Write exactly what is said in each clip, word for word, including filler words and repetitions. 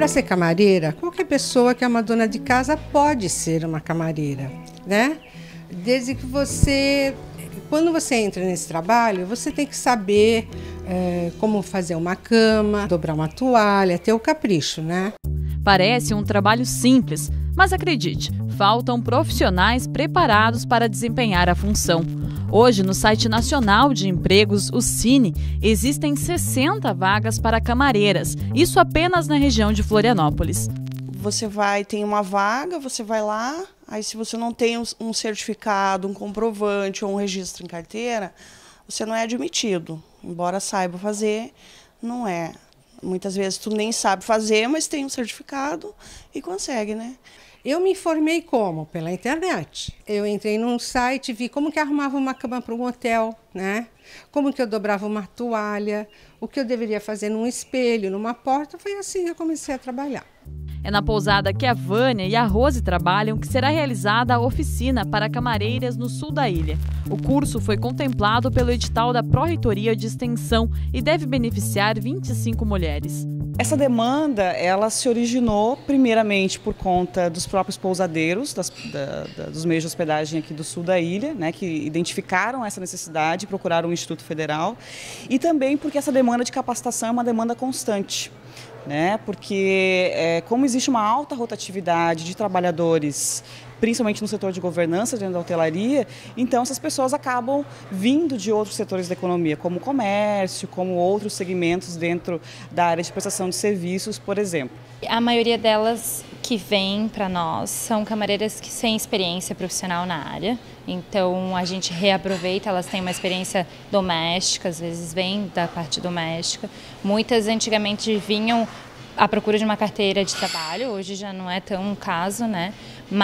para ser camareira, qualquer pessoa que é uma dona de casa pode ser uma camareira, né? Desde que você, quando você entra nesse trabalho, você tem que saber é, como fazer uma cama, dobrar uma toalha, ter o capricho, né? Parece um trabalho simples, mas acredite, faltam profissionais preparados para desempenhar a função. Hoje, no site nacional de empregos, o Cine, existem sessenta vagas para camareiras, isso apenas na região de Florianópolis. Você vai, tem uma vaga, você vai lá, aí se você não tem um certificado, um comprovante ou um registro em carteira, você não é admitido. Embora saiba fazer, não é. Muitas vezes tu nem sabe fazer, mas tem um certificado e consegue, né? Eu me informei como? Pela internet. Eu entrei num site, vi como que arrumava uma cama para um hotel, né? Como que eu dobrava uma toalha, o que eu deveria fazer num espelho, numa porta. Foi assim que eu comecei a trabalhar. É na pousada que a Vânia e a Rose trabalham que será realizada a oficina para camareiras no sul da ilha. O curso foi contemplado pelo edital da Pró-Reitoria de Extensão e deve beneficiar vinte e cinco mulheres. Essa demanda, ela se originou primeiramente por conta dos próprios pousadeiros, das, da, da, dos meios de hospedagem aqui do sul da ilha, né, que identificaram essa necessidade e procuraram o Instituto Federal, e também porque essa demanda de capacitação é uma demanda constante. Né? Porque é, como existe uma alta rotatividade de trabalhadores, principalmente no setor de governança, dentro da hotelaria, então essas pessoas acabam vindo de outros setores da economia, como o comércio, como outros segmentos dentro da área de prestação de serviços, por exemplo. A maioria delas que vêm para nós são camareiras que têm experiência profissional na área, então a gente reaproveita, elas têm uma experiência doméstica, às vezes vêm da parte doméstica. Muitas antigamente vinham à procura de uma carteira de trabalho, hoje já não é tão um caso, né?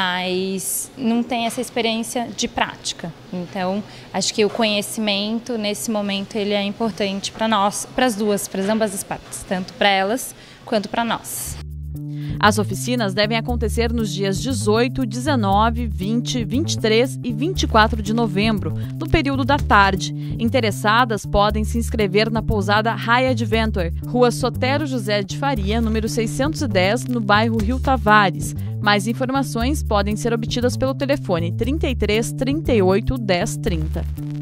Mas não tem essa experiência de prática. Então, acho que o conhecimento, nesse momento, ele é importante para nós, para as duas, para ambas as partes, tanto para elas quanto para nós. As oficinas devem acontecer nos dias dezoito, dezenove, vinte, vinte e três e vinte e quatro de novembro, no período da tarde. Interessadas podem se inscrever na pousada High Adventure, Rua Sotero José de Faria, número seiscentos e dez, no bairro Rio Tavares. Mais informações podem ser obtidas pelo telefone trinta e três, trinta e oito, dez, trinta.